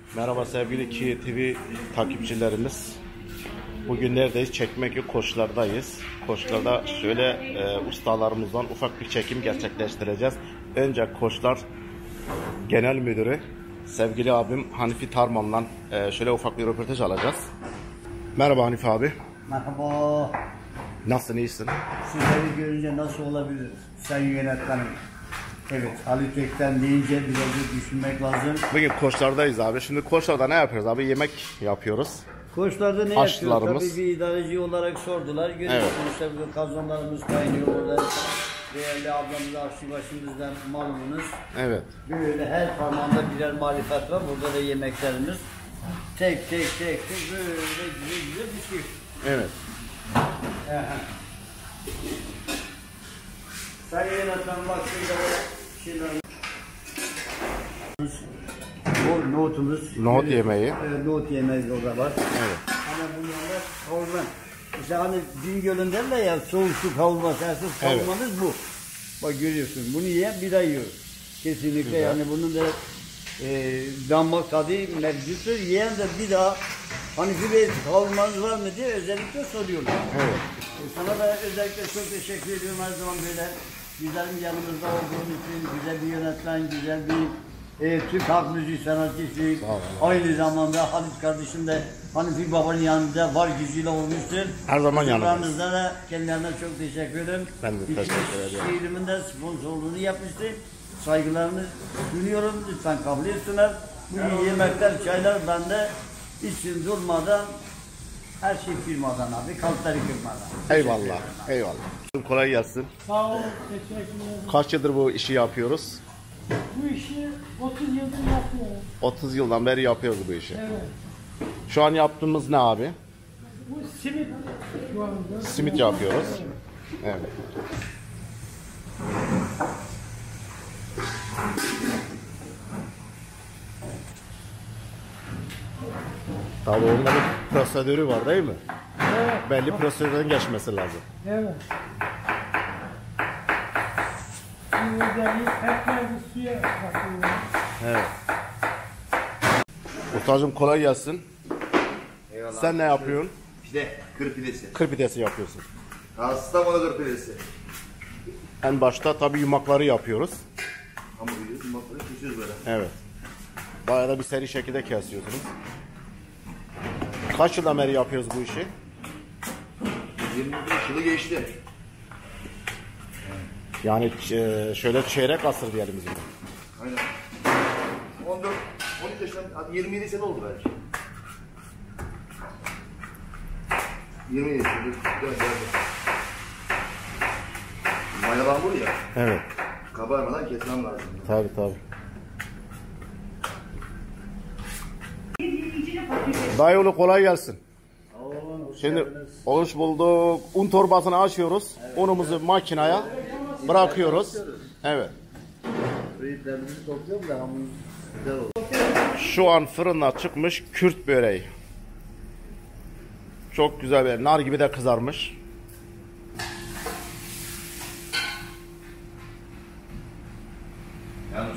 Merhaba sevgili Kiye TV takipçilerimiz. Bugün neredeyiz? Çekmeköy Koçlar'dayız. Koçlar'da şöyle ustalarımızdan ufak bir çekim gerçekleştireceğiz. Önce Koçlar Genel Müdürü sevgili abim Hanifi Tarman'la şöyle ufak bir röportaj alacağız. Merhaba Hanifi abi. Merhaba. Nasılsın, iyisin? Sizleri görünce nasıl olabilir? Sayın yönetmenim. Evet, Halit Ekten deyince birazcık düşünmek lazım. Bugün Koçlar'dayız abi. Şimdi Koçlar'da ne yapıyoruz abi? Yemek yapıyoruz. Koçlarda ne yapıyoruz? Aşçılarımız. Tabii bir idareci olarak sordular. Görüyorsunuz tabii kazanlarımız kaynıyor orada. Değerli ablamız aşçı başımızdan malumunuz. Evet. Böyle her parmağında birer marifet var. Burada da yemeklerimiz. Tek böyle güzel bir şey. Evet. Sayın yönetmenim baktığında şeyler. Bu nohutumuz. Nohut yemeği. Nohut yemeği orada var. Evet. Ama bunlarla kavurma. İşte hani Bingöl'ün derler ya soğuk su kavurması. Esas kavurmanız bu. Bak görüyorsun bunu yiyen bir daha yiyor. Kesinlikle güzel. Yani bunun da damak tadı mevcuttur. Yiyen de bir daha hani bir kavurmanız var mı diye özellikle soruyorlar. Evet. Sana da özellikle çok teşekkür ediyorum her zaman böyle güzelim yanımızda olduğun için, güzel bir yönetmen, güzel bir Türk halk müziği sanatçısı, aynı zamanda Halit kardeşim de Hanifi babanın yanında var gücüyle olmuştur. Her zaman yanımızda. Da kendilerine çok teşekkür ederim. Ben de teşekkür ederim. Şehrimin de sponsorluğunu yapmıştı. Saygılarını sunuyorum. Lütfen kabul etsinler. Bugün yemekler, çaylar bende için durmadan her şey firmadan abi, kalpleri firmadan. Eyvallah, eyvallah. Kolay gelsin. Sağ olun, teşekkür ederim. Kaç yıldır bu işi yapıyoruz? Bu işi 30 yıldır yapıyorum. 30 yıldan beri yapıyoruz bu işi. Evet. Şu an yaptığımız ne abi? Bu simit şu anda. Simit yapıyoruz. Evet. Tabii onun da bir prosedürü var değil mi? Evet. Belli prosedürden geçmesi lazım. Evet. Şimdi pekmezi suya katıyoruz. Evet. Ustacığım kolay gelsin. Eyvallah. Sen ne yapıyorsun? Pide, kır pidesi. Kır pidesi yapıyorsun. Kastamonu kır pidesi. En başta tabii yumakları yapıyoruz. Hamur yiyoruz, yumakları kesiyoruz böyle. Evet. Bayağı da bir seri şekilde kesiyorsunuz. Kaç yıldan beri yapıyoruz bu işi? 25 yılı geçti. Yani şöyle çeyrek asır diyelim bizim. Aynen. 14, 12 yaşından, hadi 27 sene oldu belki. 27 sene. Mayalı hamur ya. Evet. Kabarmadan kesmem lazım. Tabii tabii. Dayıoğlu kolay gelsin. Şimdi hoş bulduk. Un torbasını açıyoruz. Evet. Unumuzu makineye bırakıyoruz. Evet. Fırınlarımızı topluyorum da hamur güzel oldu. Şu an fırından çıkmış Kürt böreği. Çok güzel bir nar gibi de kızarmış. Yalnız.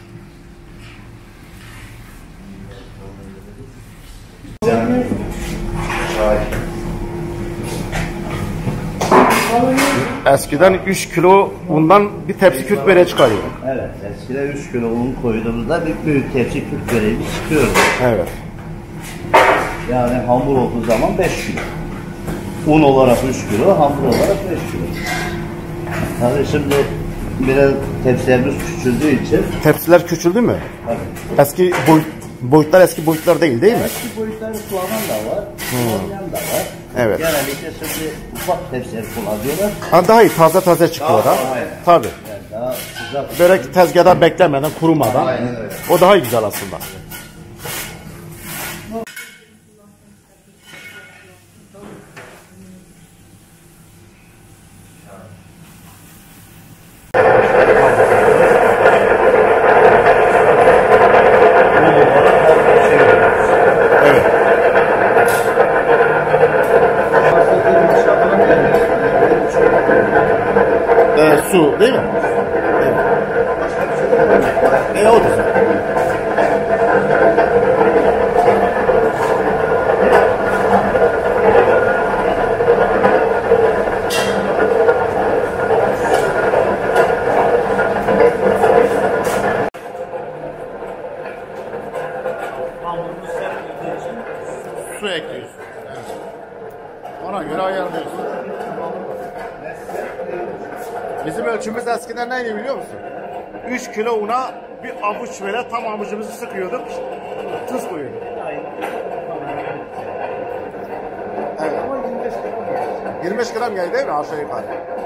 Eskiden 3 kilo undan bir tepsi Kürt böreği çıkarıyor. Evet, eskiden 3 kilo un koyduğumuzda bir büyük tepsi Kürt böreği çıkıyordu. Evet. Yani hamur olduğu zaman 5 kilo. Un olarak 3 kilo, hamur olarak 5 kilo. Tabii şimdi biraz tepsilerimiz küçüldüğü için. Tepsiler küçüldü mü? Tabii. Eski boyutlar eski boyutlar değil mi? Eski boyutları kullanan da var, kullanmayan da var. Evet. Genellikle şimdi ufak tepsiler kullanıyorlar. Ha, daha iyi taze çıkıyor da. Tabii. Yani daha sıcak. Börek tezgahda beklemeden, kurumadan. Aynen öyle. O daha güzel aslında. Su değil mi? Evet. O da. hamurumuz sert olduğu için Su ekliyorsun. Ona göre ayarlıyorsun. Bizim ölçümüz eskiden neydi biliyor musun? 3 kilo una bir avuç böyle tam avucumuzu sıkıyorduk. Tuz koyuyorduk. Evet. 25 gram geldi değil mi aşağı yukarı?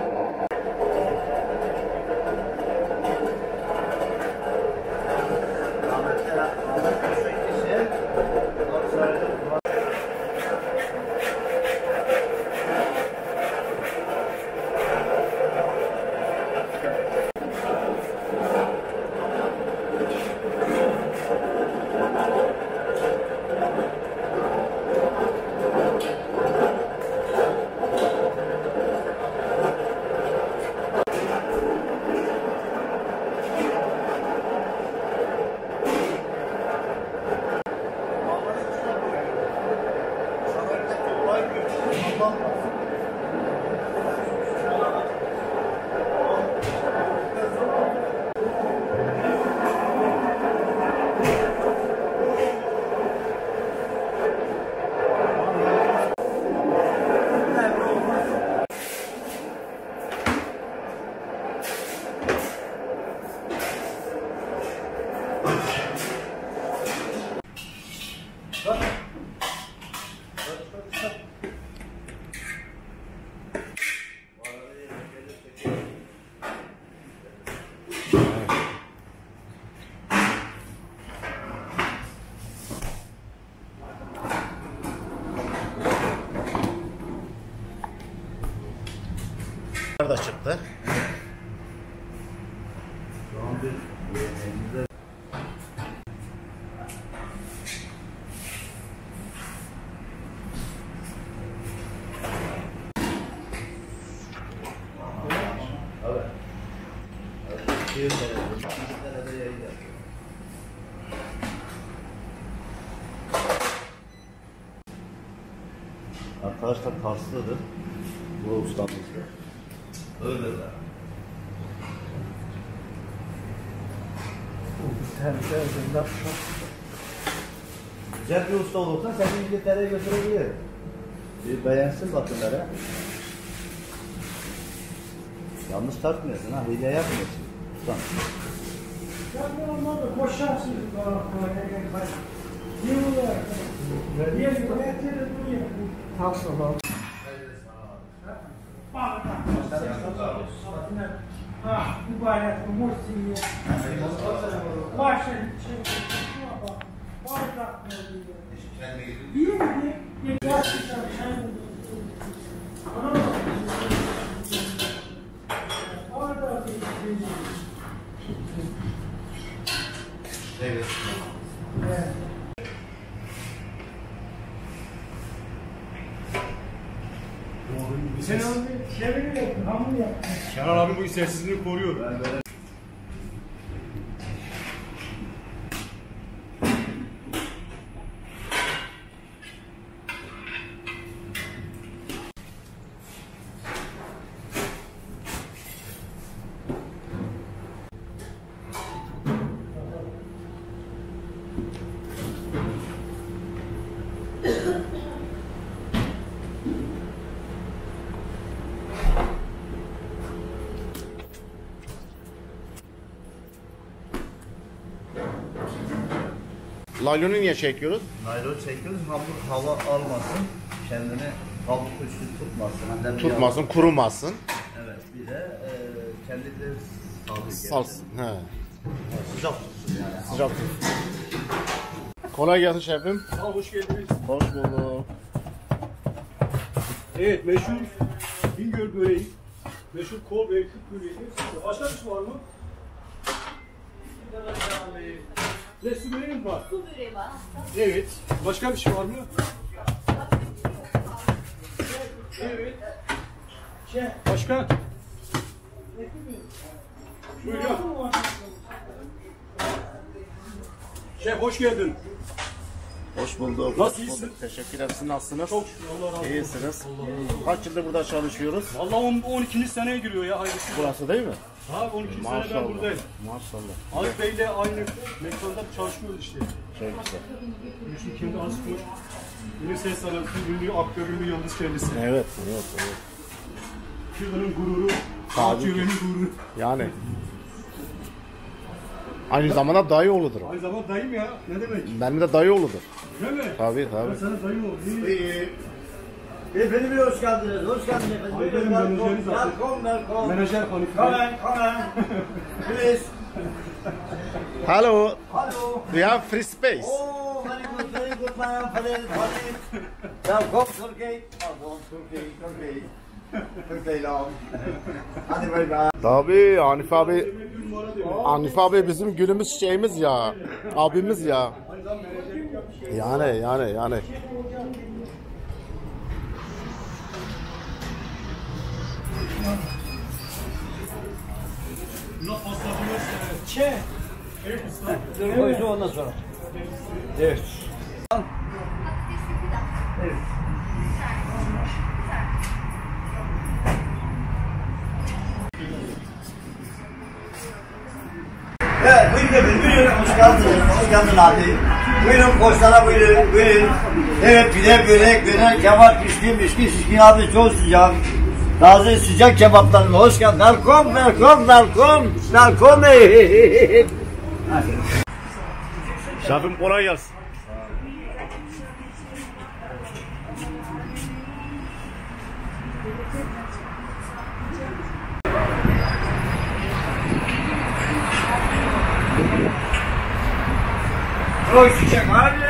Da çıktı. Arkadaşlar Karslı'dır. Bu ustamızdır. Öyle de. Güzel bir usta olursan seni İngiltere'ye götürebilir. Bir beğensin bakımları. Yalnız tartmıyorsun ha, hile yapmıyorsun. Ustam. Ben de onlarla koşarsın. Diğer yönetleri duruyor. Tasla bak. Ha, mübarek bu morsiye. Başa bardak mı diyor. İyi mi? Gerçekten ana bak. Orada bir Evet. evet. Sen onu çeviri yaptın, hamur yaptın. Kenan abi bu sessizliğini koruyor. Laylonu niye çekiyoruz? Naylon çekiyoruz, hamur hava almasın, kendini hamur üstü tutmasın. Hem de Tutmasın, kurumasın. Evet, bir de kendini sağlık. Salsın. He. Sıcak tutsun yani. Sıcak tut. Kolay gelsin şefim. Hoş geldiniz. Hoş bulduk. Evet, meşhur Bingöl böreği. Meşhur kol ve küp böreği. Başka bir şey var mı? Ne su böreği mi var? Su böreği var. Evet. Başka bir şey var mı? Evet. Başka? Buyur ya. Şef hoş geldin. Hoş bulduk. Nasıl, hoş iyisin? bulduk. Teşekkürler. Siz nasılsınız? Çok şükür, Allah razı olsun. İyisiniz. Kaç yıldır burada çalışıyoruz? Vallahi 12. seneye giriyor ya hayırlısı. Burası değil mi? Ha 12 seneler Maşallah. buradayım. Maşallah. Ali Bey'le aynı mekanda çalışıyoruz işte. Çok güzel. Üçlü kendi Askur. Ünlü ses sanatçı, ünlü aktör, ünlü yıldız kendisi. Evet, evet, evet. Kırgının gururu, Tabii alt ki. yörenin gururu. Yani. Aynı zamanda dayı oğludur. Aynı zamanda dayım ya, ne demek? Benim de dayı oğludur. Değil mi? Tabii Ben tabii. sana dayım oldum. Efendim hoş geldiniz. Hoş geldiniz efendim. Ay, benim menajeri zaten. Welcome. Menajer Hanife. Come in, come in. Please. Hello. Hello. We have free space. Oh, very good man. Very welcome Turkey. Pardon, Turkey. Turkey long. Hadi bay bay. Tabii Hanif abi bizim gülümüz şeyimiz ya. Abimiz ya. Yani. Dur koysun ondan sonra. Evet. Evet, buyurun, hoş geldiniz. Hoş geldin abi. Buyurun, koçlara buyurun. Evet, pide, börek, döner, kebap, pişkin, şişkin abi çok sıcak. Taze sıcak kebaplarına hoş geldin. Welcome. Şefim kolay gelsin. Çok sıcak abi.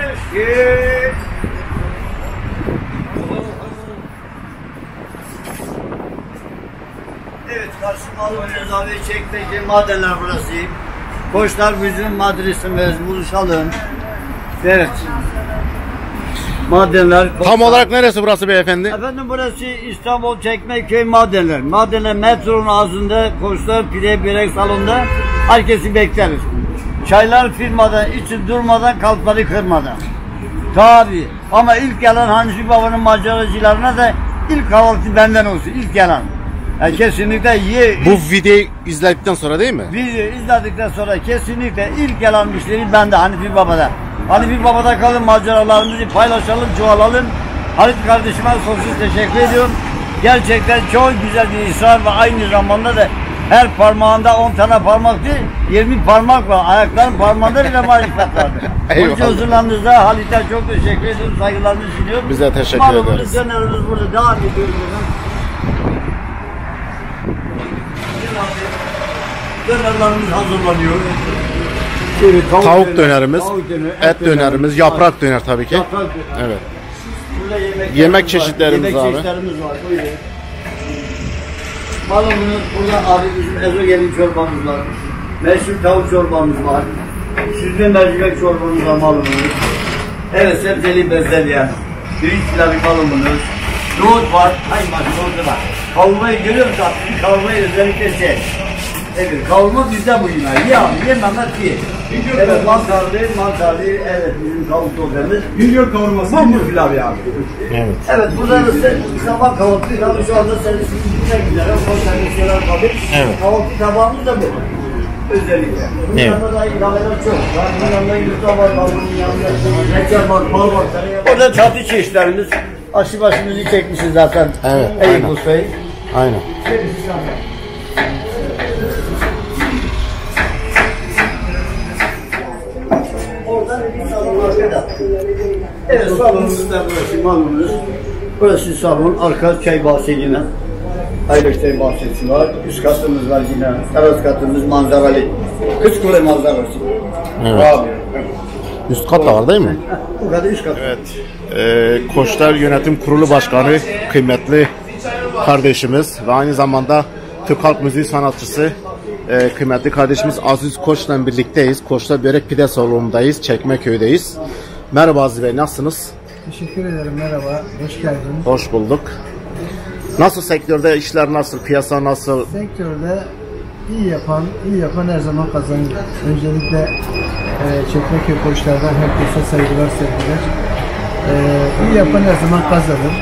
Evet, karşıma alıyoruz abi. Çekmece madenler burası. Koçlar bizim madrisimiz. Buluşalım. Evet. Madenler. Tam olarak neresi burası beyefendi? Efendim burası İstanbul Çekmeköy Madenler. Madenler metronun ağzında, koçlar pide börek salonda herkesi bekleriz. Çaylar firmadan, içi durmadan, kalpları kırmadan. Tabii. Ama ilk gelen Hanifi Baba'nın maceracılarına da ilk kahvaltı benden olsun. İlk gelen. Yani kesinlikle Bu videoyu izledikten sonra değil mi? video izledikten sonra kesinlikle ilk gelen müşteri bende Hanifi Baba'da. Hanifi Baba'da kalın, maceralarımızı paylaşalım, çoğalalım. Halit kardeşime sonsuz teşekkür ediyorum. Gerçekten çok güzel bir ısrar ve aynı zamanda da her parmağında 10 tane parmak değil, 20 parmak var. Ayakların parmağında bile marifet vardır. Eyvallah. Bu huzurlarınızda Halit'e çok teşekkür ediyorum, saygılarımı sunuyorum. Biz de teşekkür Malumunuz, ederiz. dönerimiz burada devam ediyoruz. Dönerlerimiz hazırlanıyor. Evet, Tavuk dönerimiz, tavuk döneri, et dönerimiz, yaprak döner tabii ki. Yaprak döner. Evet. Burada Yemek çeşitlerimiz yemek abi. çeşitlerimiz var. Buyurun. Malumunuz burada abi bizim ezogelin çorbamız var. Meşhur tavuk çorbamız var. Süzme mercimek çorbamız var malumunuz. Evet, sebzeli bezelye. Pirinç pilavı malumunuz. Nohut var. Ay nohutu var. Kavurmayı görüyor musun? Kavurmayı özellikle sev. Evet, kavurma bizde bu yemeği. Ye abi, yememez ki. Evet, mantarlı, evet bizim tavuk dolmamız. Bingöl kavurması. Mamur pilavı abi. Evet. Evet, burada da sabah kahvaltı tabii şu anda servisin gitmek üzere. O servisler tabii. Evet. Kahvaltı tabağımız da bu. Özellikle. Bunun Evet. yanında da ilaveler çok. Bunun yanında yumurta var, bunun yanında reçel var, bal var. Orada tatlı çeşitlerimiz. Aşı başımızı çekmişiz zaten. Evet, Eyüp aynen. Usta'yı. Aynen. Oradan bir salon arkada. Evet, salonumuz da burası, malumunuz. Burası salon, arka çay bahçesi yine. Aylık çay bahçesi var. Üst katımız var yine. Teras katımız manzaralı. Kızkule manzarası. Evet. Abi. Üst kat da var değil mi? Bu kadar üst kat. Evet. Koçlar Yönetim Kurulu Başkanı kıymetli kardeşimiz ve aynı zamanda Türk Halk Müziği sanatçısı kıymetli kardeşimiz Aziz Koç'la birlikteyiz. Koçlar Börek Pide Salonundayız. Çekmeköy'deyiz. Merhaba Aziz Bey, nasılsınız? Teşekkür ederim, merhaba, hoş geldiniz. Hoş bulduk. Nasıl sektörde işler nasıl, piyasa nasıl? Sektörde iyi yapan her zaman kazanır. Öncelikle Çekmeköy koçlardan herkese saygılar, sevgiler. İyi yapan her zaman kazanır.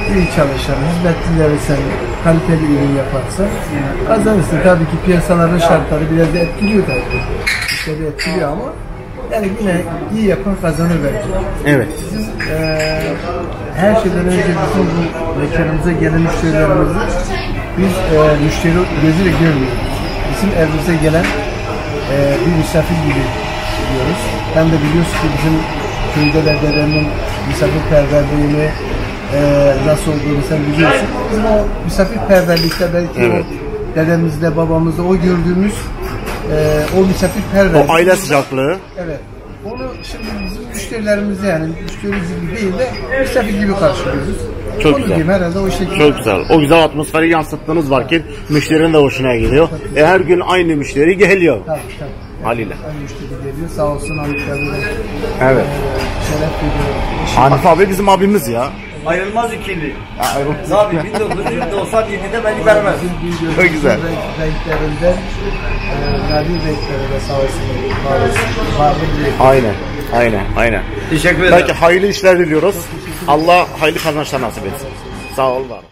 iyi çalışan, hizmetli verirsen, kaliteli ürün yaparsa kazanırsın. Tabii ki piyasaların şartları biraz da etkiliyor tabii. İşte de etkiliyor ama yani yine iyi yapan kazanır bence. Evet. Bizim her şeyden önce bizim bu mekanımıza gelen müşterilerimizi biz müşteri gözüyle görmüyoruz. Bizim evimize gelen bir misafir gibi diyoruz. Hem de biliyorsun ki bizim köyde de dedemin misafirperverliğini nasıl olduğunu sen biliyorsun. Bizim o misafirperverlikte belki evet. o dedemizle babamızla o gördüğümüz o misafirperverlik. O aile sıcaklığı. Evet. Onu şimdi bizim müşterilerimize yani müşteri gibi değil de misafir gibi karşılıyoruz. Çok Onu güzel. diyeyim, herhalde o şekilde. Çok güzel. O güzel atmosferi yansıttığınız vakit müşterinin de hoşuna gidiyor. Her gün aynı müşteri geliyor. Tabii tabii. Haliyle. Aynı müşteri geliyor. Sağ olsun Anıtkabir'e Evet. şeref veriyor. Hanif abi bizim abimiz ya. Ayrılmaz ikili. Abi 1997'de beni vermez. Çok güzel. Renklerinden nadir renklere de sağ olsun. Varlı bir renk. Aynen. Aynen. Aynen. Teşekkür ederim. Belki hayırlı işler diliyoruz. Allah hayırlı kazançlar nasip etsin. Sağ ol var.